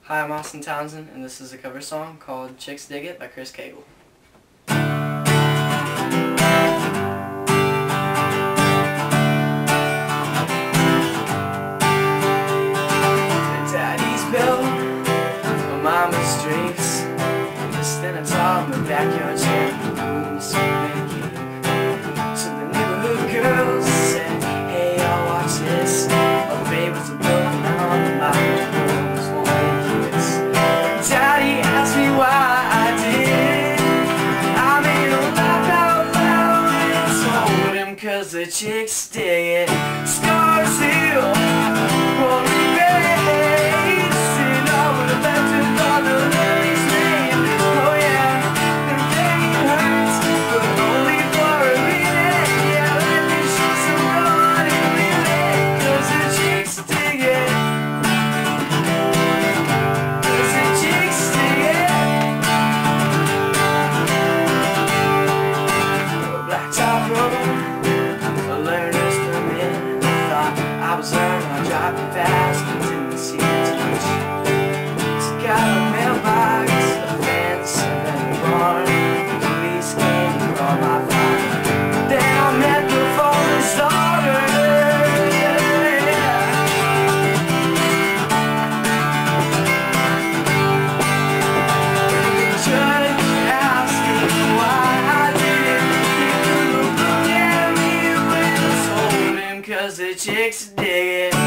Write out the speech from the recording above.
Hi, I'm Austin Townsend, and this is a cover song called Chicks Dig It by Chris Cagle. Daddy's built my mama's dreams, just in a tub in the backyard chair, so the neighborhood girls said, "Hey, y'all, watch this." Oh, babe was a building on the mountain. Daddy asked me why I did. I made him laugh out loud and told him 'cause the chicks dig it. Stars Hill, Rory Bates, and I would have left it on the lady's name. Oh yeah, and pain hurts, but only for a minute. Yeah, let me shoot some blood in it, 'cause the chicks dig it. A learner's permit. Thought I was learning on driving fast, but didn't see it too much. Took out a mailbox, a fence, and then a barn. The police came for all my fun. Then I met the fallen starter. The judge asked me why I did it. 'Cause the chicks dig it.